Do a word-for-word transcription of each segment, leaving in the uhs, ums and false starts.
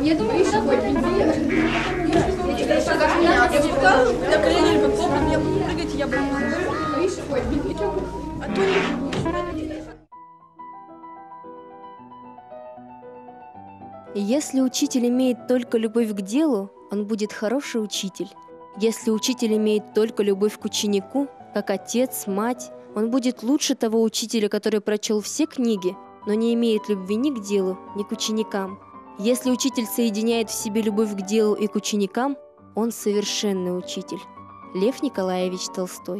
Я думаю, что будет. Я колени как попрям, я буду прыгать, я буду. А то не. Если учитель имеет только любовь к делу, он будет хороший учитель. Если учитель имеет только любовь к ученику, как отец, мать, он будет лучше того учителя, который прочел все книги, но не имеет любви ни к делу, ни к ученикам. Если учитель соединяет в себе любовь к делу и к ученикам, он совершенный учитель. Лев Николаевич Толстой.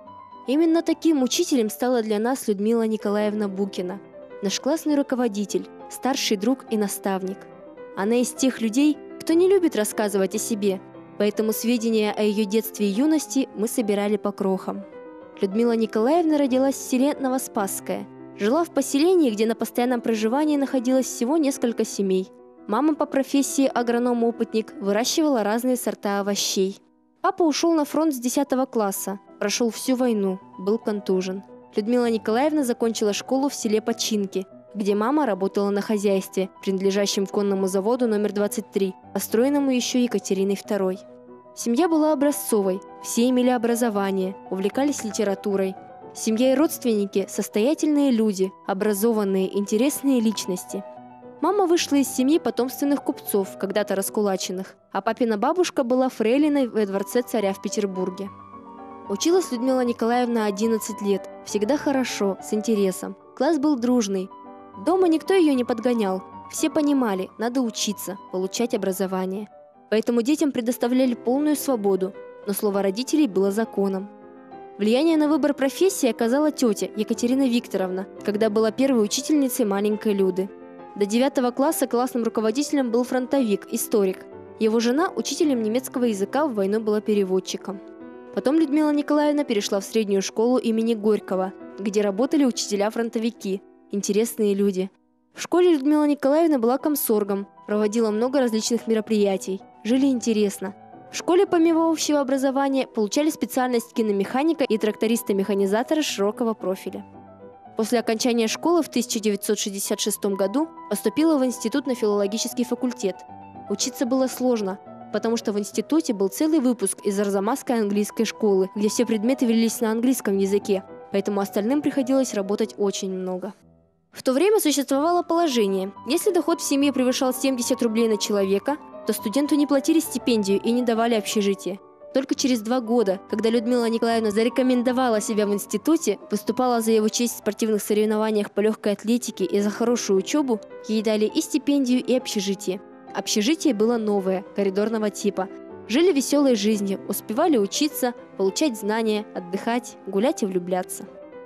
Именно таким учителем стала для нас Людмила Николаевна Букина, наш классный руководитель, старший друг и наставник. Она из тех людей, кто не любит рассказывать о себе, поэтому сведения о ее детстве и юности мы собирали по крохам. Людмила Николаевна родилась в селе Новоспасское. Жила в поселении, где на постоянном проживании находилось всего несколько семей. Мама по профессии агроном-опытник выращивала разные сорта овощей. Папа ушел на фронт с десятого класса, прошел всю войну, был контужен. Людмила Николаевна закончила школу в селе Починки, где мама работала на хозяйстве, принадлежащем конному заводу номер двадцать три, построенному еще Екатериной второй. Семья была образцовой, все имели образование, увлекались литературой. Семья и родственники – состоятельные люди, образованные, интересные личности. Мама вышла из семьи потомственных купцов, когда-то раскулаченных, а папина бабушка была фрейлиной во дворце царя в Петербурге. Училась Людмила Николаевна одиннадцать лет, всегда хорошо, с интересом. Класс был дружный. Дома никто ее не подгонял. Все понимали, надо учиться, получать образование. Поэтому детям предоставляли полную свободу, но слово родителей было законом. Влияние на выбор профессии оказала тетя Екатерина Викторовна, когда была первой учительницей маленькой Люды. До девятого класса классным руководителем был фронтовик, историк. Его жена учителем немецкого языка, в войну была переводчиком. Потом Людмила Николаевна перешла в среднюю школу имени Горького, где работали учителя-фронтовики, интересные люди. В школе Людмила Николаевна была комсоргом, проводила много различных мероприятий, жили интересно. В школе помимо общего образования получали специальность киномеханика и тракториста-механизатора широкого профиля. После окончания школы в тысяча девятьсот шестьдесят шестом году поступила в институт на филологический факультет. Учиться было сложно, потому что в институте был целый выпуск из Арзамасской английской школы, где все предметы велись на английском языке, поэтому остальным приходилось работать очень много. В то время существовало положение: если доход в семье превышал семьдесят рублей на человека, то студенту не платили стипендию и не давали общежитие. Только через два года, когда Людмила Николаевна зарекомендовала себя в институте, выступала за его честь в спортивных соревнованиях по легкой атлетике и за хорошую учебу, ей дали и стипендию, и общежитие. Общежитие было новое, коридорного типа. Жили веселой жизнью, успевали учиться, получать знания, отдыхать, гулять и влюбляться.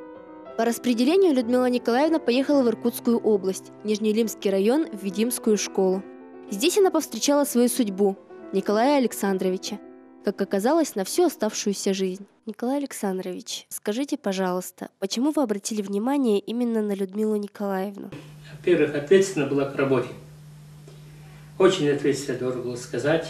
По распределению Людмила Николаевна поехала в Иркутскую область, Нижнеилимский район, в Видимскую школу. Здесь она повстречала свою судьбу – Николая Александровича, как оказалось, на всю оставшуюся жизнь. Николай Александрович, скажите, пожалуйста, почему вы обратили внимание именно на Людмилу Николаевну? Во-первых, ответственно была к работе. Очень ответственно, должен был сказать.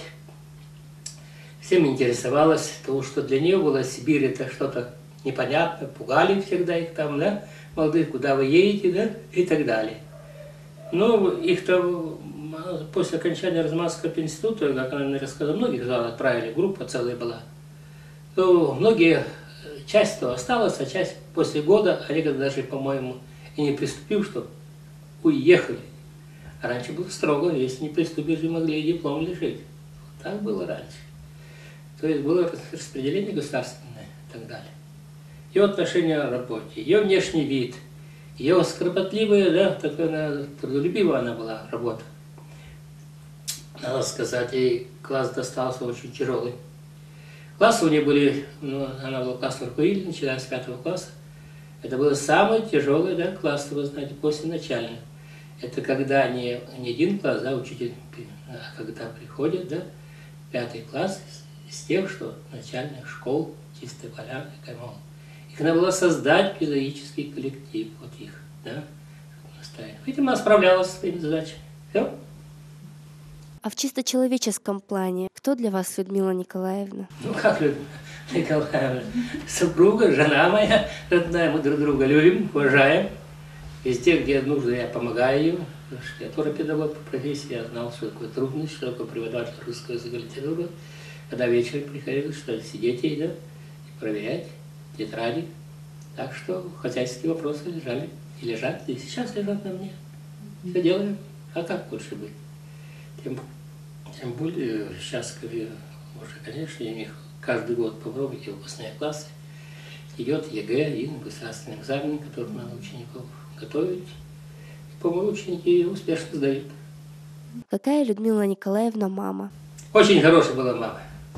Всем интересовалась, потому что для нее была Сибирь, это что-то непонятное, пугали всегда их там, да, молодых, куда вы едете, да, и так далее. Но их-то после окончания Арзамасского института, как она мне рассказала, многих туда отправили, группа целая была. То многие, часть то осталась, а часть после года, а некоторые даже, по-моему, и не приступив, что уехали. А раньше было строго, если не приступишь, могли и диплом лишить. Так было раньше. То есть было распределение государственное и так далее. Ее отношение к работе, ее внешний вид, ее скропотливая, да, такая трудолюбивая она была, работа. Надо сказать, ей класс достался очень тяжелый. Классы у нее были, ну, она была классной руководителем, начиная с пятого класса. Это был самый тяжелый, да, класс, вы знаете, после начального. Это когда не, не один класс, да, учитель, а когда приходит, да, пятый класс из тех, что начальных школ, чистая полянка, коммуна. Их надо было создать педагогический коллектив, вот их, да, видимо, она справлялась с своими задачами. Все. А в чисто человеческом плане, кто для вас Людмила Николаевна? Ну как Людмила Николаевна? Супруга, жена моя родная, мы друг друга любим, уважаем. Везде, где нужно, я помогаю им. Я тоже педагог по профессии, я знал, что такое трудность, что такое преподаватель русского языка и литературы. Когда вечером приходилось, что сидеть и, да, и проверять тетради. Так что хозяйские вопросы лежали и лежат, и сейчас лежат на мне. Все делаем, а как лучше быть? Тем, тем более сейчас, уже, конечно, у них каждый год попробуйте выпускные классы. Идет ЕГЭ и государственный экзамен, который надо учеников готовить. И, по-моему, ученики успешно сдают. Какая Людмила Николаевна мама? Очень хорошая была мама.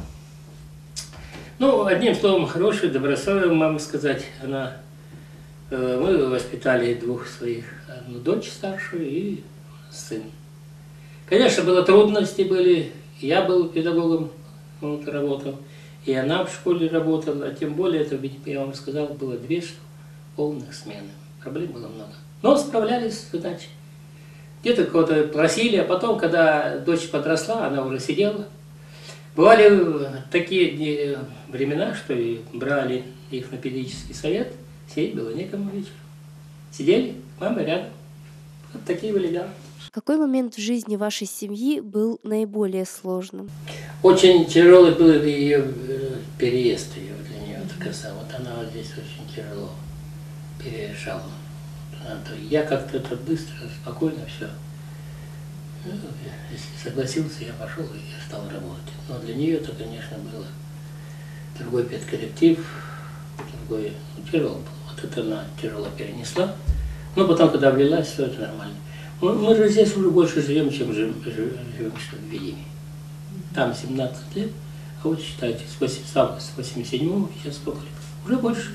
Ну, одним словом, хорошая, добросовестная мама сказать. Она, э, мы воспитали двух своих, одну дочь старшую и сын. Конечно, было трудности были. Я был педагогом, вот, работал. И она в школе работала, а тем более, это, я вам сказал, было две полных смены. Проблем было много. Но справлялись с задачей. Где-то кого-то просили, а потом, когда дочь подросла, она уже сидела. Бывали такие времена, что и брали их на педагогический совет, сидеть было некому вечером. Сидели, мама рядом. Вот такие были дела. Какой момент в жизни вашей семьи был наиболее сложным? Очень тяжелый был ее переезд, ее для нее коса. Вот она вот здесь очень тяжело переезжала. Я как-то это быстро, спокойно все. Если согласился, я пошел и я стал работать. Но для нее это, конечно, было другой педколлектив, другой, ну, тяжело было. Вот это она тяжело перенесла. Но потом, когда влилась, все это нормально. Мы, мы же здесь уже больше живем, чем живем, живем что в Видиме. Там семнадцать лет, а вот считайте, с восемьдесят седьмого сейчас сколько лет? Уже больше.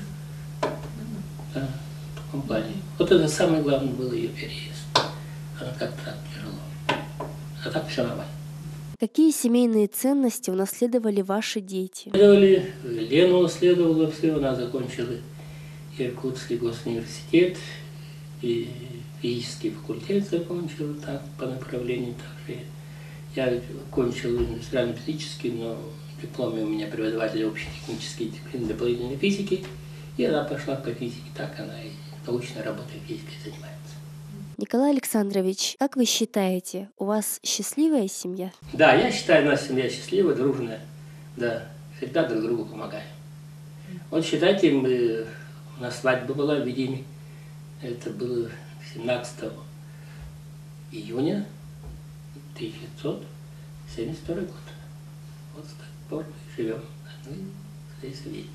Да, в таком плане. Вот это самое главное было ее переезд. Она как-то так тяжело. А так все нормально. Какие семейные ценности унаследовали ваши дети? Унаследовали, Лена унаследовала все, она закончила Иркутский госуниверситет, и физический факультет закончила так, по направлению также. Я кончил индустриально-физический, но в дипломе у меня преподаватель общетехнической дисциплины дополнительной физики, и она пошла по физике, так она и научной работой физикой занимается. Николай Александрович, как вы считаете, у вас счастливая семья? Да, я считаю, наша семья счастливая, дружная, да, всегда друг другу помогаем. Вот считайте, мы, у нас свадьба была в Видиме, это было семнадцатого июня тысяча девятьсот семьдесят второй год. Вот с тех пор мы живем здесь в Видиме.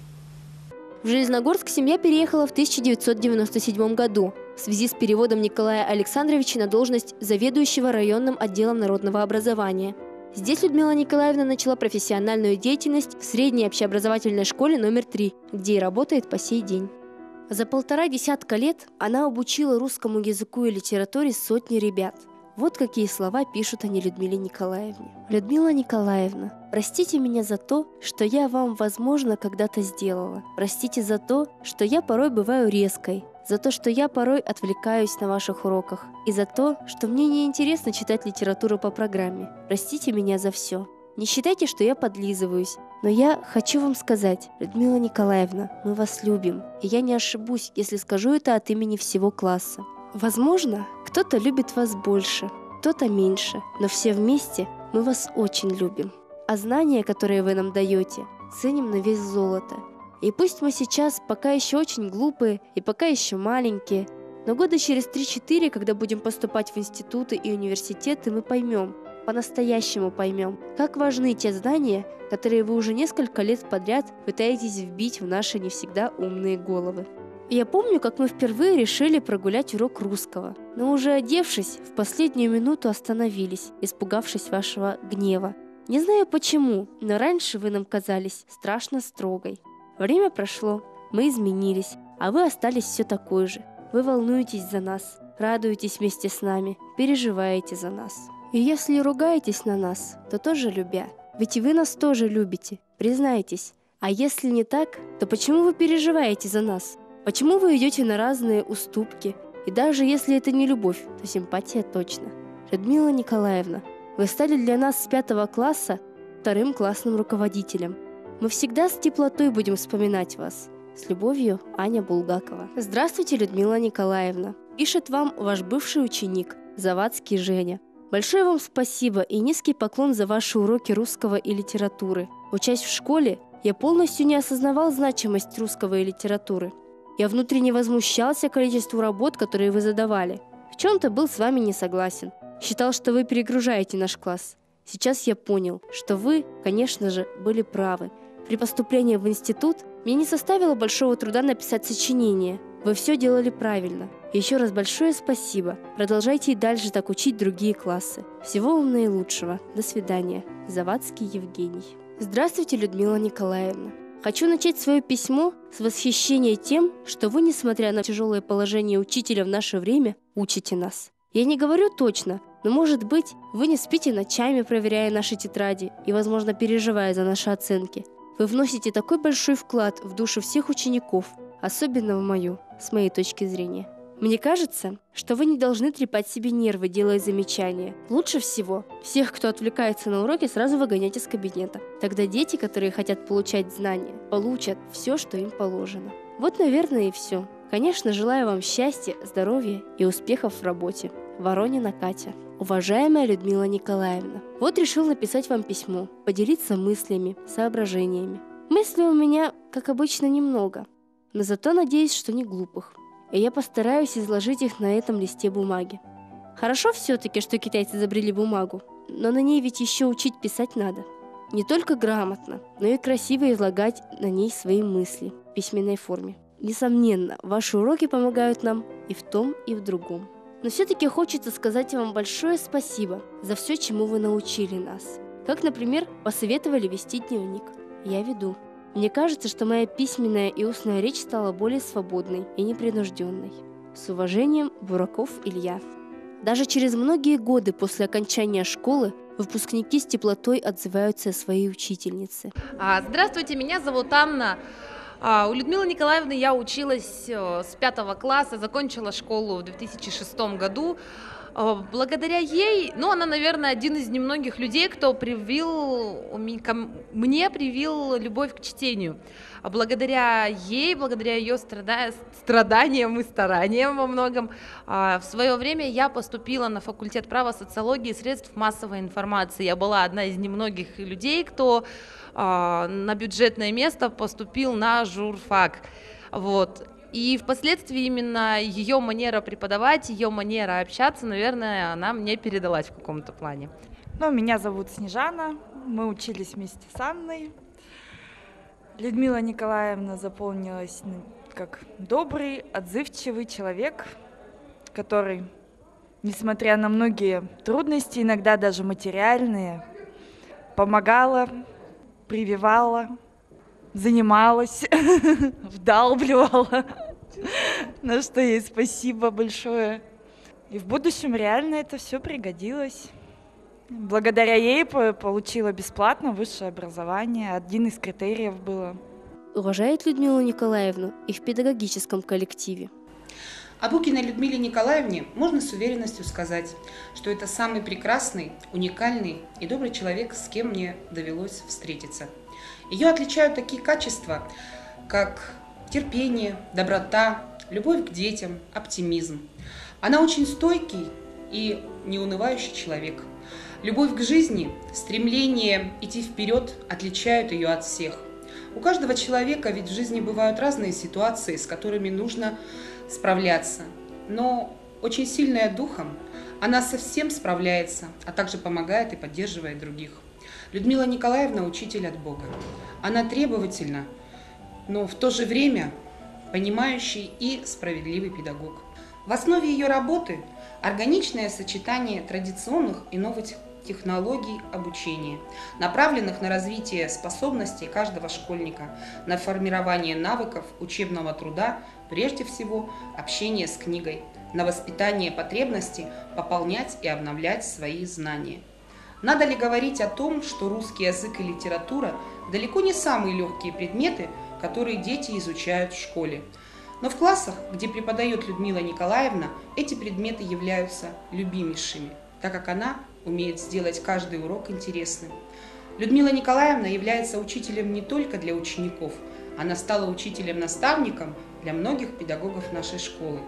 В Железногорск семья переехала в тысяча девятьсот девяносто седьмом году в связи с переводом Николая Александровича на должность заведующего районным отделом народного образования. Здесь Людмила Николаевна начала профессиональную деятельность в средней общеобразовательной школе номер три, где и работает по сей день. За полтора десятка лет она обучила русскому языку и литературе сотни ребят. Вот какие слова пишут они Людмиле Николаевне. «Людмила Николаевна, простите меня за то, что я вам, возможно, когда-то сделала. Простите за то, что я порой бываю резкой, за то, что я порой отвлекаюсь на ваших уроках, и за то, что мне неинтересно читать литературу по программе. Простите меня за все. Не считайте, что я подлизываюсь, но я хочу вам сказать, Людмила Николаевна, мы вас любим, и я не ошибусь, если скажу это от имени всего класса. Возможно, кто-то любит вас больше, кто-то меньше, но все вместе мы вас очень любим. А знания, которые вы нам даете, ценим на вес золота. И пусть мы сейчас пока еще очень глупые и пока еще маленькие, но года через три-четыре, когда будем поступать в институты и университеты, мы поймем, по-настоящему поймем, как важны те знания, которые вы уже несколько лет подряд пытаетесь вбить в наши не всегда умные головы. Я помню, как мы впервые решили прогулять урок русского, но уже одевшись, в последнюю минуту остановились, испугавшись вашего гнева. Не знаю почему, но раньше вы нам казались страшно строгой. Время прошло, мы изменились, а вы остались все такой же. Вы волнуетесь за нас, радуетесь вместе с нами, переживаете за нас. И если ругаетесь на нас, то тоже любя. Ведь и вы нас тоже любите, признайтесь. А если не так, то почему вы переживаете за нас? Почему вы идете на разные уступки? И даже если это не любовь, то симпатия точно. Людмила Николаевна, вы стали для нас с пятого класса вторым классным руководителем. Мы всегда с теплотой будем вспоминать вас. С любовью, Аня Булгакова. Здравствуйте, Людмила Николаевна. Пишет вам ваш бывший ученик Завадский Женя. Большое вам спасибо и низкий поклон за ваши уроки русского и литературы. Учась в школе, я полностью не осознавал значимость русского и литературы. Я внутренне возмущался количеству работ, которые вы задавали. В чем-то был с вами не согласен. Считал, что вы перегружаете наш класс. Сейчас я понял, что вы, конечно же, были правы. При поступлении в институт мне не составило большого труда написать сочинение. Вы все делали правильно. Еще раз большое спасибо. Продолжайте и дальше так учить другие классы. Всего вам наилучшего. До свидания. Завадский Евгений. Здравствуйте, Людмила Николаевна. Хочу начать свое письмо с восхищения тем, что вы, несмотря на тяжелое положение учителя в наше время, учите нас. Я не говорю точно, но, может быть, вы не спите ночами, проверяя наши тетради и, возможно, переживая за наши оценки. Вы вносите такой большой вклад в души всех учеников, особенно в мою, с моей точки зрения. Мне кажется, что вы не должны трепать себе нервы, делая замечания. Лучше всего всех, кто отвлекается на уроки, сразу выгонять из кабинета. Тогда дети, которые хотят получать знания, получат все, что им положено. Вот, наверное, и все. Конечно, желаю вам счастья, здоровья и успехов в работе. Воронина Катя. Уважаемая Людмила Николаевна, вот решил написать вам письмо, поделиться мыслями, соображениями. Мыслей у меня, как обычно, немного, но зато надеюсь, что не глупых. И я постараюсь изложить их на этом листе бумаги. Хорошо все-таки, что китайцы изобрели бумагу, но на ней ведь еще учить писать надо. Не только грамотно, но и красиво излагать на ней свои мысли в письменной форме. Несомненно, ваши уроки помогают нам и в том, и в другом. Но все-таки хочется сказать вам большое спасибо за все, чему вы научили нас. Как, например, посоветовали вести дневник. Я веду. Мне кажется, что моя письменная и устная речь стала более свободной и непринужденной. С уважением, Бураков Илья. Даже через многие годы после окончания школы выпускники с теплотой отзываются о своей учительнице. Здравствуйте, меня зовут Анна. У Людмилы Николаевны я училась с пятого класса, закончила школу в две тысячи шестом году. Благодаря ей, ну, она, наверное, один из немногих людей, кто привил, мне привил любовь к чтению. Благодаря ей, благодаря ее страда... страданиям и стараниям во многом, в свое время я поступила на факультет права, социологии и средств массовой информации. Я была одна из немногих людей, кто на бюджетное место поступил на журфак. Вот. И впоследствии именно ее манера преподавать, ее манера общаться, наверное, она мне передалась в каком-то плане. Ну, меня зовут Снежана, мы учились вместе с Анной. Людмила Николаевна запомнилась как добрый, отзывчивый человек, который, несмотря на многие трудности, иногда даже материальные, помогала, прививала, занималась, вдалбливала, на что ей спасибо большое. И в будущем реально это все пригодилось. Благодаря ей получила бесплатно высшее образование. Один из критериев было. Уважает Людмилу Николаевну и в педагогическом коллективе. О Букиной Людмиле Николаевне можно с уверенностью сказать, что это самый прекрасный, уникальный и добрый человек, с кем мне довелось встретиться. Ее отличают такие качества, как терпение, доброта, любовь к детям, оптимизм. Она очень стойкий и неунывающий человек. Любовь к жизни, стремление идти вперед отличают ее от всех. У каждого человека ведь в жизни бывают разные ситуации, с которыми нужно справляться. Но очень сильная духом, она со всем справляется, а также помогает и поддерживает других. Людмила Николаевна – учитель от Бога. Она требовательна, но в то же время понимающий и справедливый педагог. В основе ее работы – органичное сочетание традиционных и новых технологий обучения, направленных на развитие способностей каждого школьника, на формирование навыков учебного труда, прежде всего общение с книгой, на воспитание потребности пополнять и обновлять свои знания. Надо ли говорить о том, что русский язык и литература далеко не самые легкие предметы, которые дети изучают в школе. Но в классах, где преподает Людмила Николаевна, эти предметы являются любимейшими, так как она умеет сделать каждый урок интересным. Людмила Николаевна является учителем не только для учеников, она стала учителем-наставником для многих педагогов нашей школы.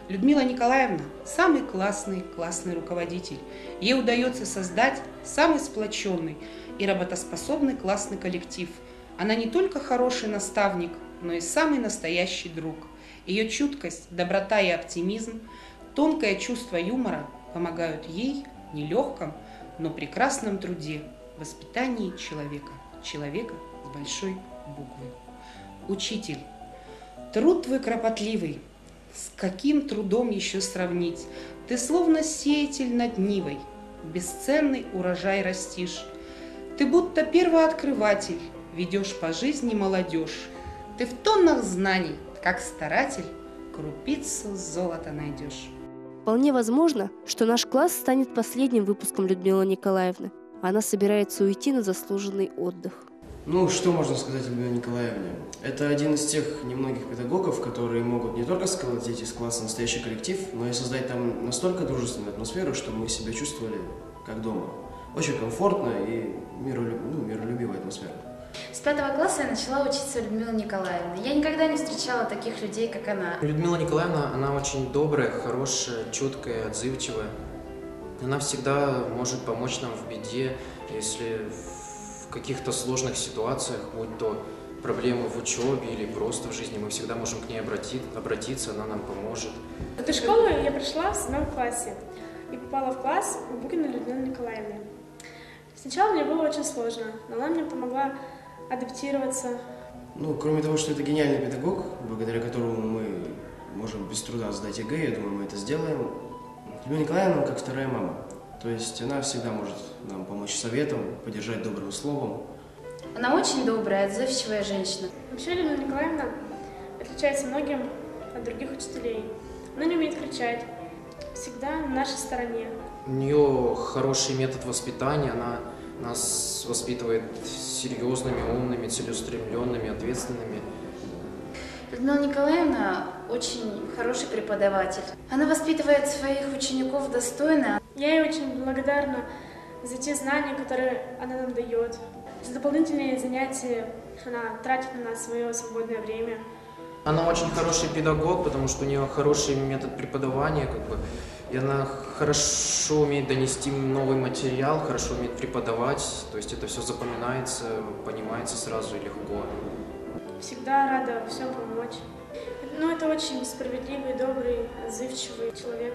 Людмила Николаевна – самый классный, классный руководитель. Ей удается создать самый сплоченный и работоспособный классный коллектив. Она не только хороший наставник, но и самый настоящий друг. Ее чуткость, доброта и оптимизм, тонкое чувство юмора помогают ей в нелегком, но прекрасном труде, воспитании человека, человека с большой буквы. Учитель, труд твой кропотливый, с каким трудом еще сравнить? Ты словно сеятель над Нивой, бесценный урожай растишь. Ты будто первооткрыватель, ведешь по жизни молодежь. Ты в тоннах знаний, как старатель, крупицу золота найдешь. Вполне возможно, что наш класс станет последним выпуском Людмилы Николаевны. Она собирается уйти на заслуженный отдых. Ну, что можно сказать о Людмиле Николаевне? Это один из тех немногих педагогов, которые могут не только сколотить из класса настоящий коллектив, но и создать там настолько дружественную атмосферу, чтобы мы себя чувствовали как дома. Очень комфортно и миролюб... ну, миролюбивая атмосфера. С пятого класса я начала учиться у Людмилы Николаевны. Я никогда не встречала таких людей, как она. Людмила Николаевна, она очень добрая, хорошая, чуткая, отзывчивая. Она всегда может помочь нам в беде, если в каких-то сложных ситуациях, будь то проблемы в учебе или просто в жизни, мы всегда можем к ней обратить, обратиться, она нам поможет. В эту школу я пришла в седьмом классе и попала в класс у Букиной Людмилы Николаевны. Сначала мне было очень сложно, но она мне помогла адаптироваться. Ну, кроме того, что это гениальный педагог, благодаря которому мы можем без труда сдать ЕГЭ, я думаю, мы это сделаем. Людмила Николаевна как вторая мама. То есть она всегда может нам помочь советом, поддержать добрым словом. Она очень добрая, отзывчивая женщина. Вообще Людмила Николаевна отличается многим от других учителей. Она не умеет кричать, всегда на нашей стороне. У нее хороший метод воспитания, она нас воспитывает серьезными, умными, целеустремленными, ответственными. Людмила Николаевна очень хороший преподаватель. Она воспитывает своих учеников достойно. Я ей очень благодарна за те знания, которые она нам дает, за дополнительные занятия, она тратит на нас свое свободное время. Она очень хороший педагог, потому что у нее хороший метод преподавания, как бы, и она хорошо умеет донести новый материал, хорошо умеет преподавать, то есть это все запоминается, понимается сразу и легко. Всегда рада всем помочь. Ну, это очень справедливый, добрый, отзывчивый человек.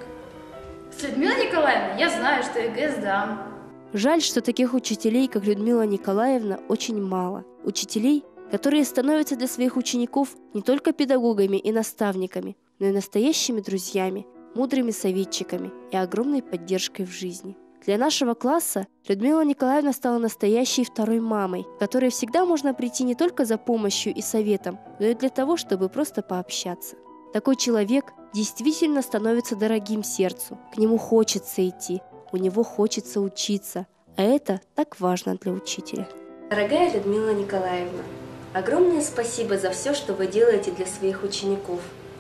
С Людмилой Николаевной я знаю, что ЕГЭ сдам. Жаль, что таких учителей, как Людмила Николаевна, очень мало. Учителей, которые становятся для своих учеников не только педагогами и наставниками, но и настоящими друзьями, мудрыми советчиками и огромной поддержкой в жизни. Для нашего класса Людмила Николаевна стала настоящей второй мамой, к которой всегда можно прийти не только за помощью и советом, но и для того, чтобы просто пообщаться. Такой человек действительно становится дорогим сердцу, к нему хочется идти, у него хочется учиться, а это так важно для учителя. Дорогая Людмила Николаевна, огромное спасибо за все, что вы делаете для своих учеников,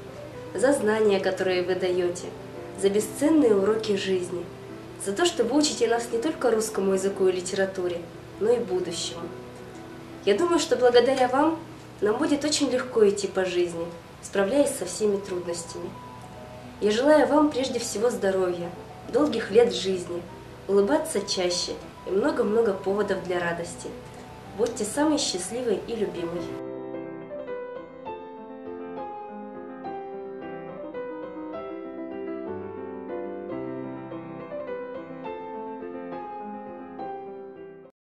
за знания, которые вы даете, за бесценные уроки жизни, за то, что вы учите нас не только русскому языку и литературе, но и будущему. Я думаю, что благодаря вам нам будет очень легко идти по жизни, справляясь со всеми трудностями. Я желаю вам прежде всего здоровья, долгих лет жизни, улыбаться чаще и много-много поводов для радости. Будьте самой счастливой и любимой.